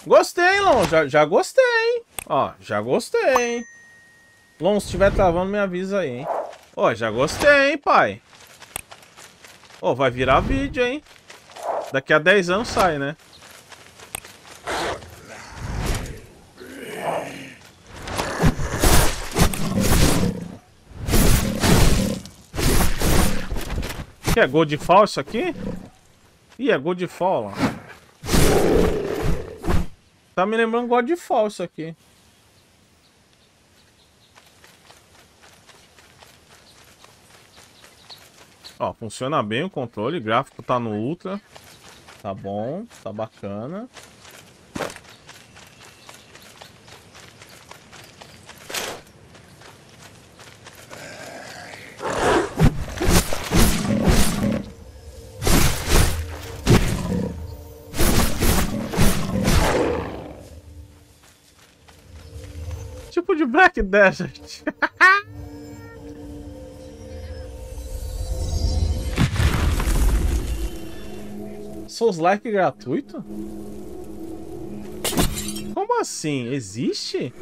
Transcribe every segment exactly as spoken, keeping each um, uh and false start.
Gostei, Lon. Já, já gostei. Ó, já gostei. Lon, se estiver travando, me avisa aí, hein. Ó, já gostei, hein, pai. Ó, vai virar vídeo, hein. Daqui a dez anos sai, né? Que é Godfall isso aqui? Ih, é Godfall, ó. Tá me lembrando Godfall isso aqui. Ó, funciona bem o controle, o gráfico tá no Ultra. Tá bom, tá bacana. Tipo de Black Desert. Souls-like gratuito? Como assim? Existe?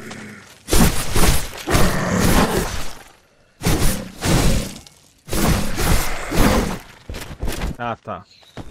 Ah, tá.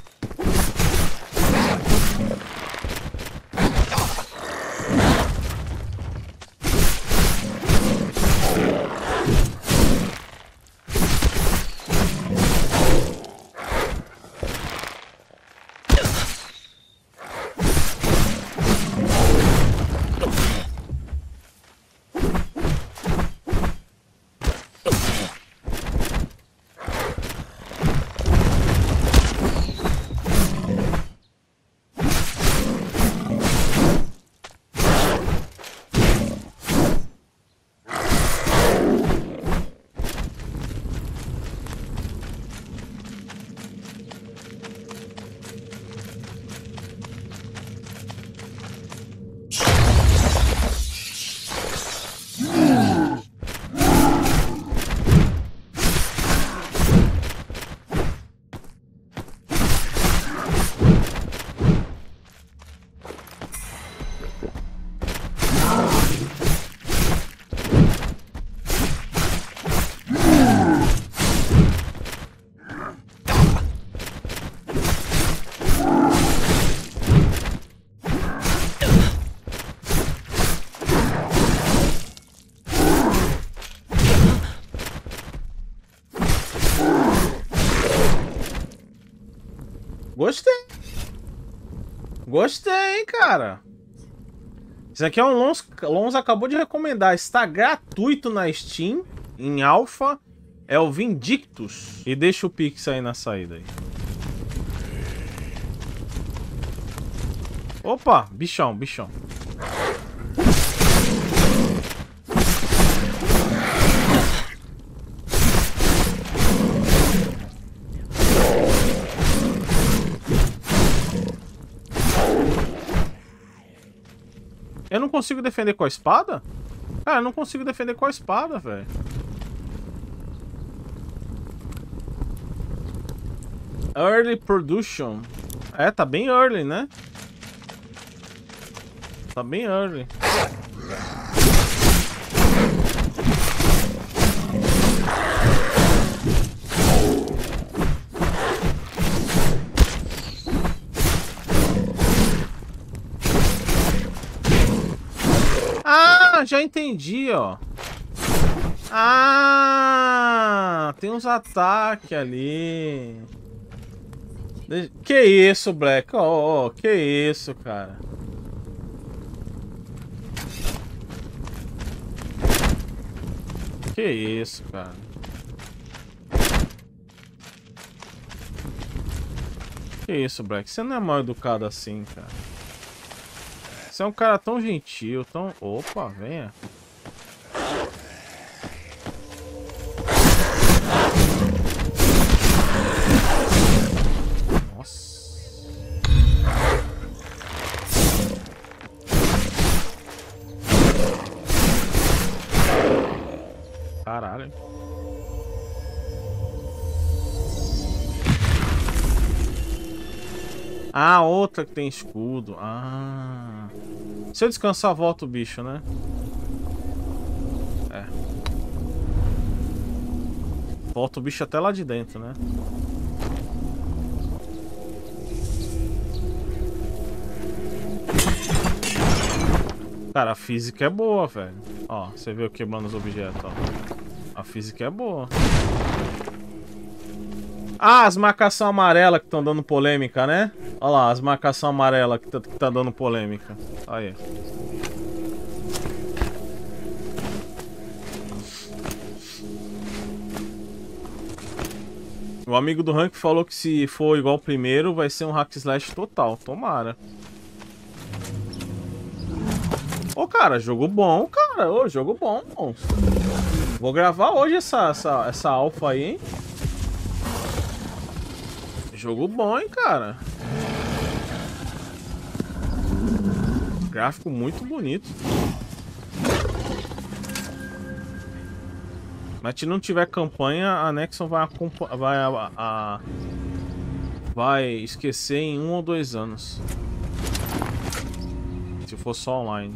Gostei. Gostei, hein, cara. Isso aqui é um Lons, Lons acabou de recomendar. Está gratuito na Steam, em alfa. É o Vindictus. E deixa o Pix aí na saída aí. Opa, bichão, bichão. Eu não consigo defender com a espada? Cara, eu não consigo defender com a espada, velho. Early production. É, tá bem early, né? Tá bem early. Ah, já entendi, ó. Ah, tem uns ataques ali. Que isso, Black? Ó, oh, oh, que isso, cara. Que isso, cara. Que isso, Black? Você não é mal educado assim, cara. Você é um cara tão gentil, tão... Opa, venha. Nossa. Caralho. Ah, outra que tem escudo. Ah. Se eu descansar, volta o bicho, né? É. Volta o bicho até lá de dentro, né? Cara, a física é boa, velho. Ó, você viu queimando os objetos, ó. A física é boa. Ah, as marcação amarela que estão dando polêmica, né? Olha lá, as marcação amarela que tá, que tá dando polêmica. Aí. O amigo do rank falou que se for igual o primeiro, vai ser um hack slash total. Tomara. Ô, cara, jogo bom, cara. Ô, jogo bom, monstro. Vou gravar hoje essa, essa, essa alfa aí, hein? Jogo bom, hein, cara. Gráfico muito bonito. Mas se não tiver campanha, a Nexon vai, vai, a, a, vai esquecer em um ou dois anos. Se for só online.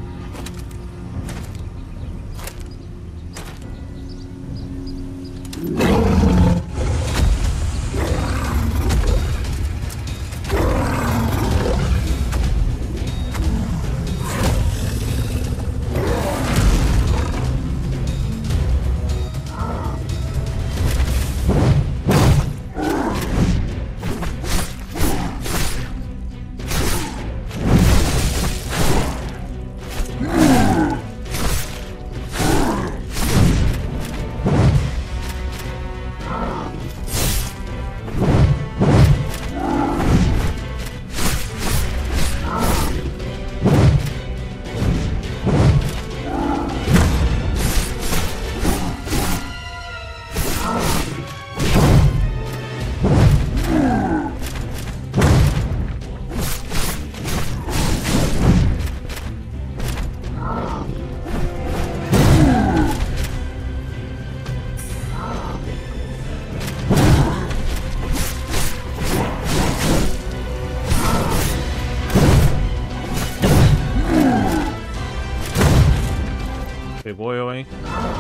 Pegou eu, hein?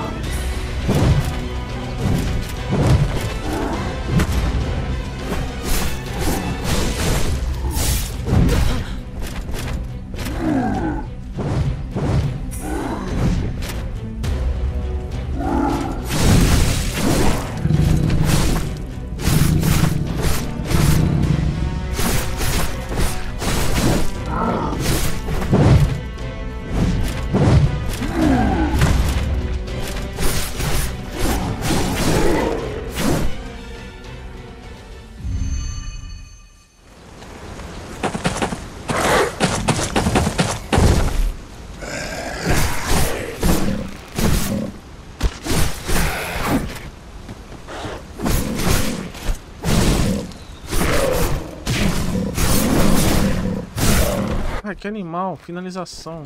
Ai, que animal, finalização.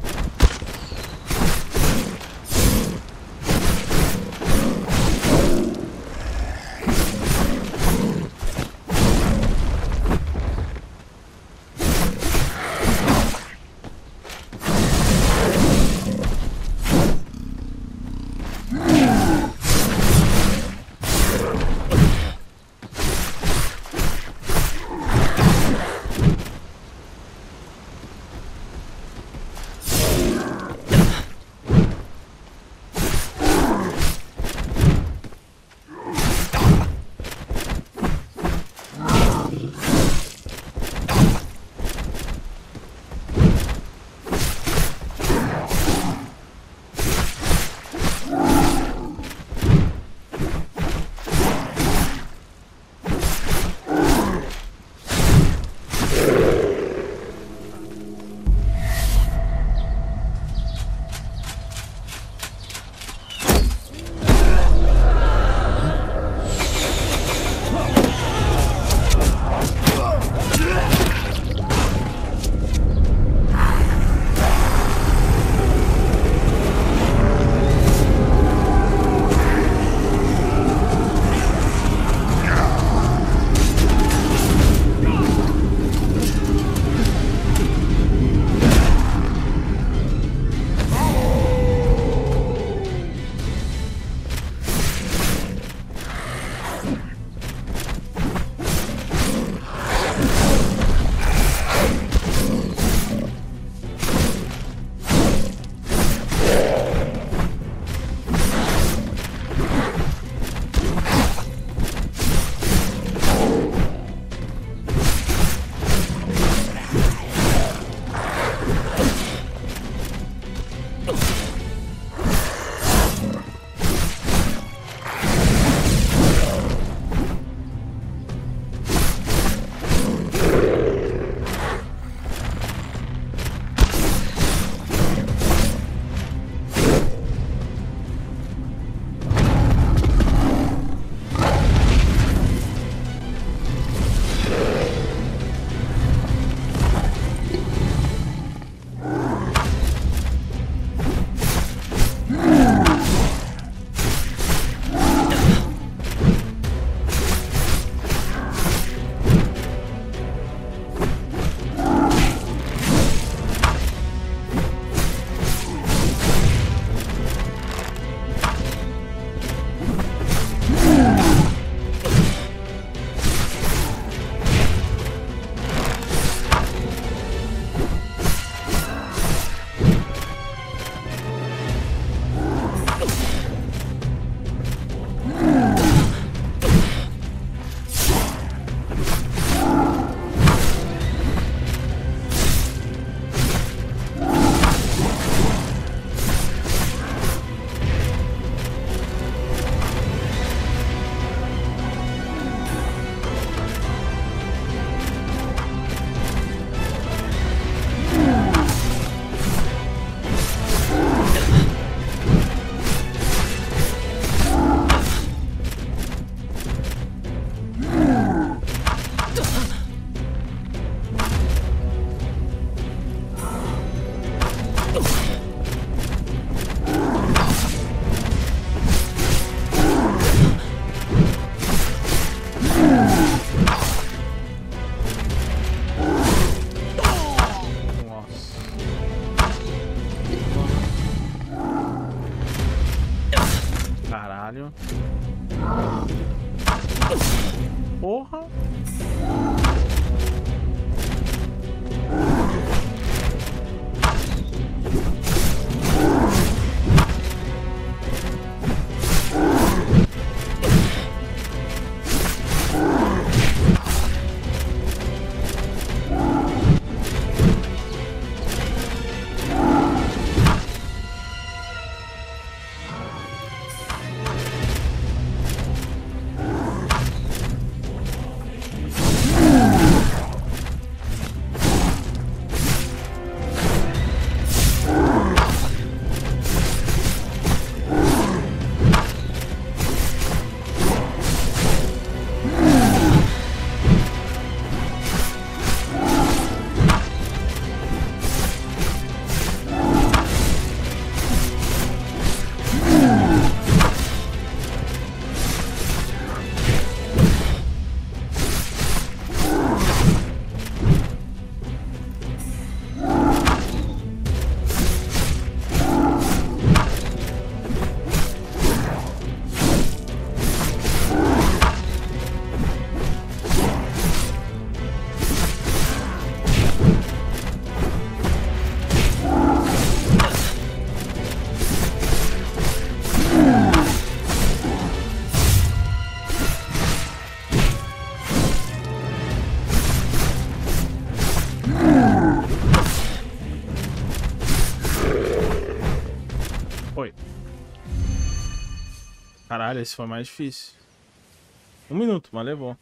Caralho, esse foi mais difícil. Um minuto, mas levou.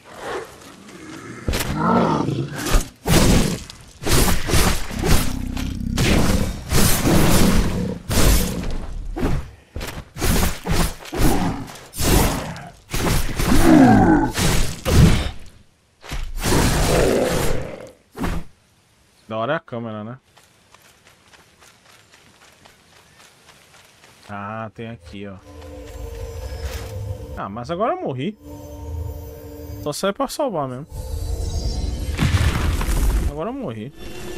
Da hora é a câmera, né? Ah, tem aqui, ó. Ah, mas agora eu morri. Só sai pra salvar mesmo. Agora eu morri.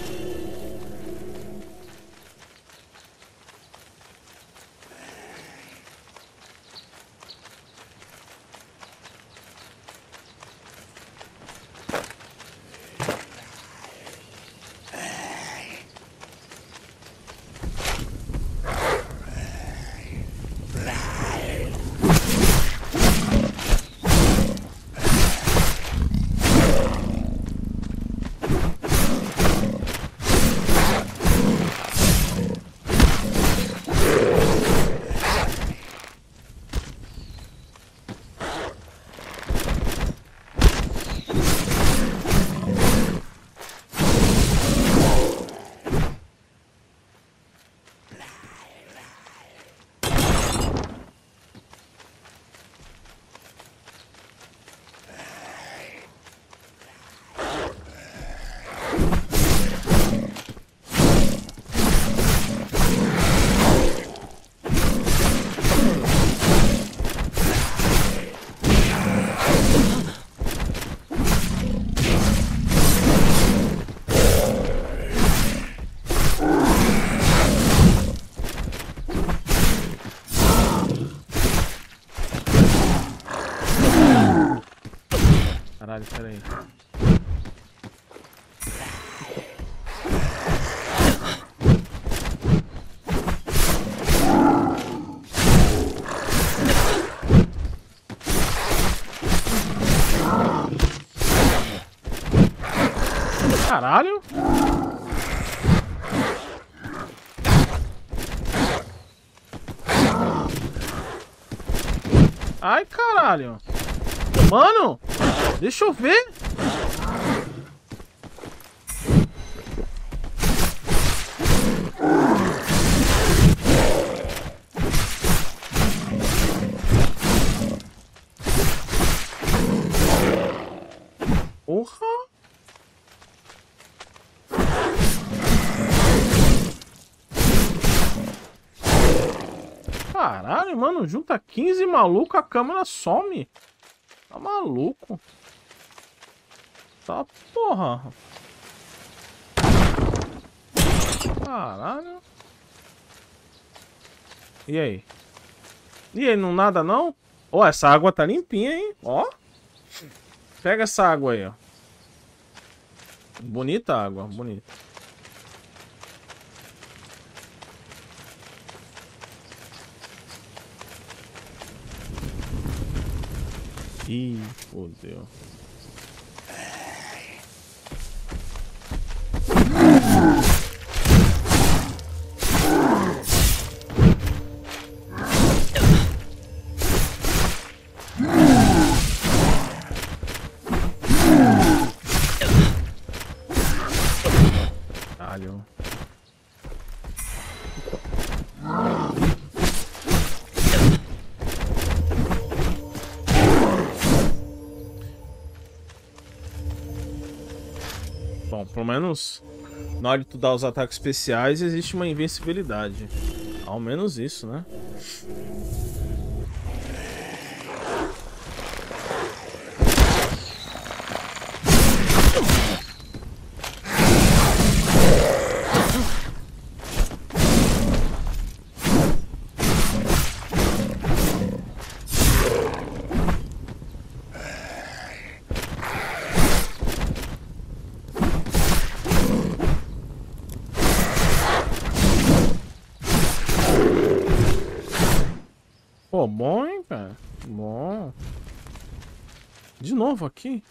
Caralho, peraí. Caralho. Ai, caralho. Mano, deixa eu ver. Porra. Caralho, mano, junta quinze maluco, a câmera some. Tá maluco? Tá porra. Caralho. E aí? E aí, não nada não? Ó, oh, essa água tá limpinha, hein? Ó. Pega essa água aí, ó. Bonita a água, bonita. Ih, fodeu. Caralho. Bom, pelo menos na hora de tu dar os ataques especiais existe uma invencibilidade. Ao menos isso, né? Pô, bom, hein, cara? Bom. De novo aqui?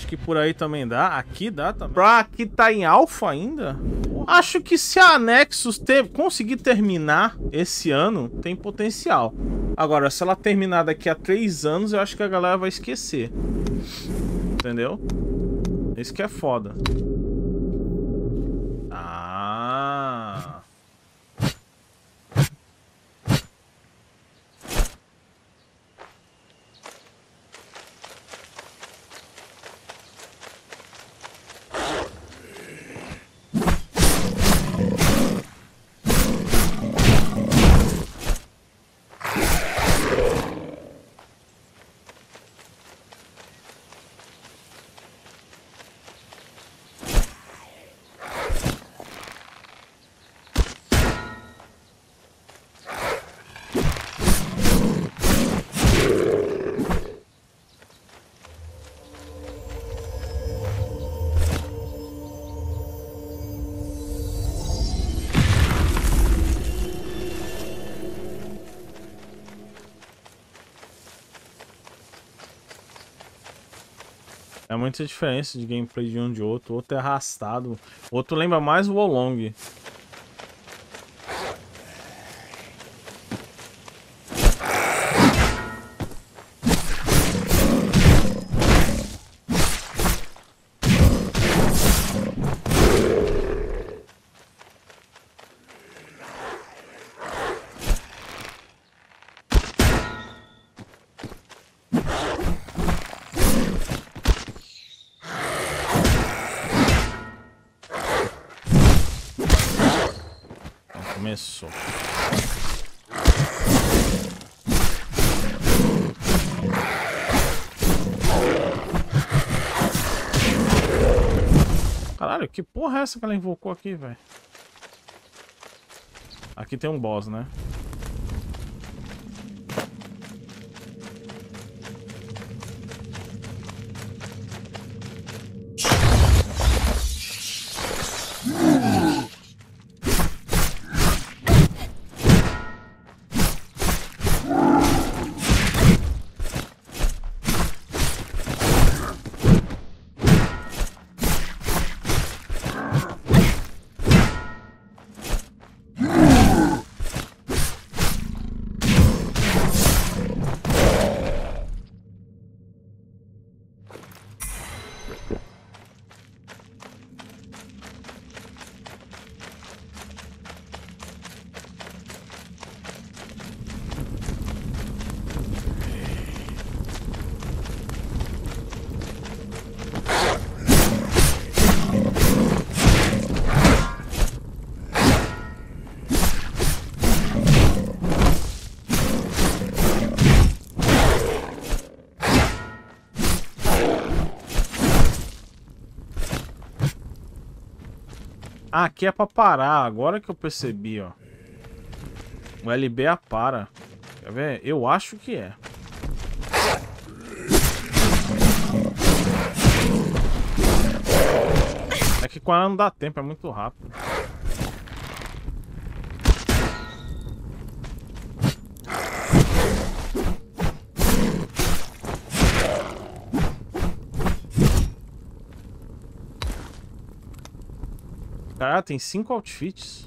Acho que por aí também dá. Aqui dá também. Pra aqui tá em alfa ainda. Acho que se a Nexus ter, conseguir terminar esse ano, tem potencial. Agora, se ela terminar daqui a três anos, eu acho que a galera vai esquecer. Entendeu? Isso que é foda. Ah... É muita diferença de gameplay de um de outro. O outro é arrastado. O outro lembra mais o Wolong. Começou. Caralho, que porra é essa que ela invocou aqui, velho? Aqui tem um boss, né? Ah, aqui é pra parar. Agora que eu percebi, ó. O L B A para. Quer ver? Eu acho que é. É que com ela não dá tempo, é muito rápido. Cara, tem cinco outfits.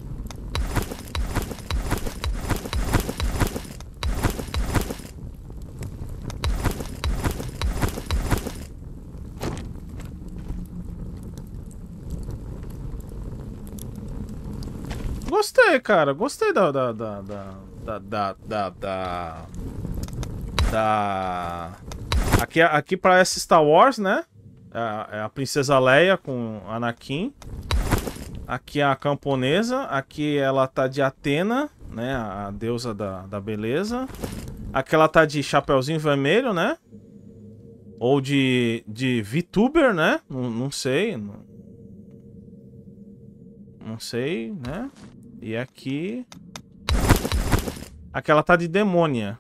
Gostei, cara. Gostei da... Da... Da... Da... Da... Da... Da... da... Aqui, aqui parece Star Wars, né? É a Princesa Leia com Anakin. Aqui é a camponesa. Aqui ela tá de Atena, né? A deusa da, da beleza. Aqui ela tá de chapeuzinho vermelho, né? Ou de, de VTuber, né? Não, não sei. Não, não sei, né? E aqui... Aqui ela tá de demônia.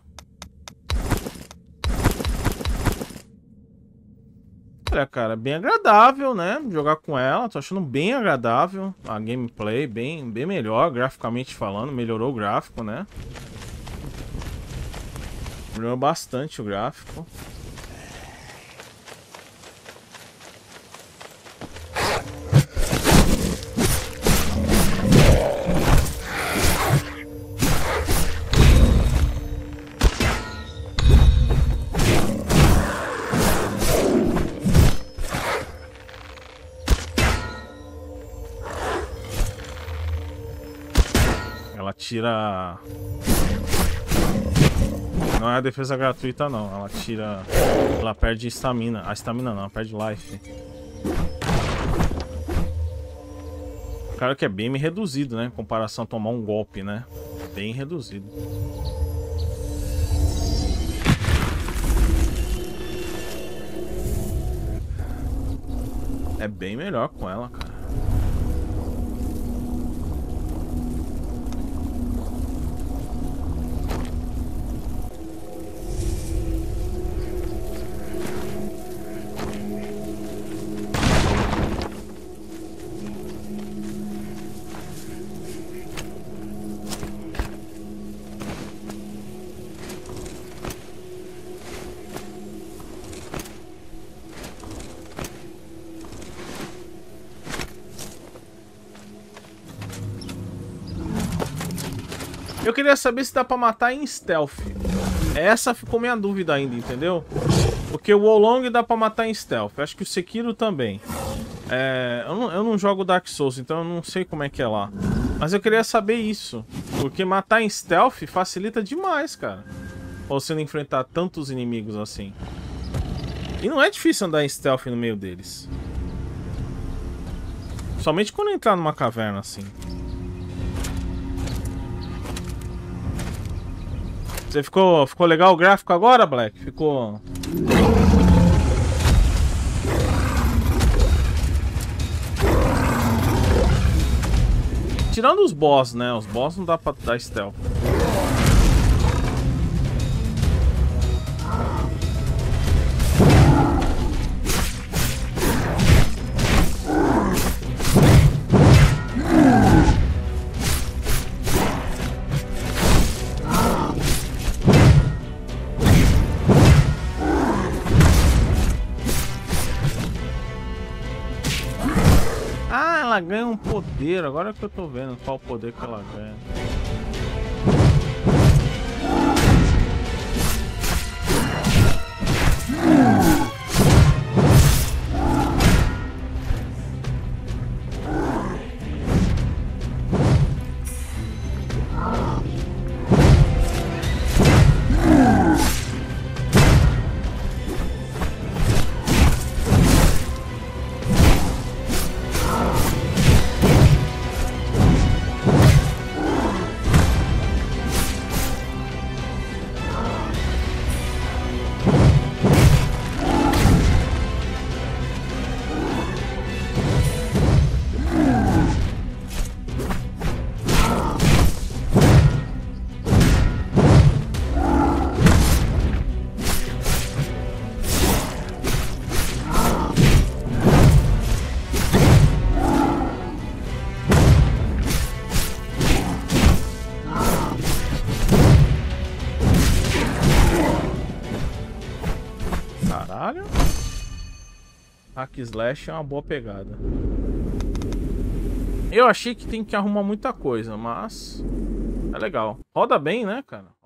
Olha, cara, bem agradável, né? Jogar com ela, tô achando bem agradável. A gameplay bem, bem melhor, graficamente falando. Melhorou o gráfico, né? Melhorou bastante o gráfico. tira... Não é a defesa gratuita, não. Ela tira... Ela perde estamina. A estamina não, ela perde life. Claro que é bem reduzido, né? Em comparação a tomar um golpe, né? Bem reduzido. É bem melhor com ela, cara. Eu queria saber se dá pra matar em stealth. Essa ficou minha dúvida ainda, entendeu? Porque o Wolong dá pra matar em stealth. Acho que o Sekiro também. É, eu, não, eu não jogo Dark Souls, então eu não sei como é que é lá. Mas eu queria saber isso. Porque matar em stealth facilita demais, cara. Pra você não enfrentar tantos inimigos assim. E não é difícil andar em stealth no meio deles. Somente quando entrar numa caverna assim. Você ficou, ficou legal o gráfico agora, Black? Ficou... Tirando os boss, né? Os boss não dá pra dar stealth. Ela ganha um poder, agora que eu tô vendo qual o poder que ela ganha. Caralho. Hack Slash é uma boa pegada. Eu achei que tem que arrumar muita coisa, mas é legal. Roda bem, né, cara?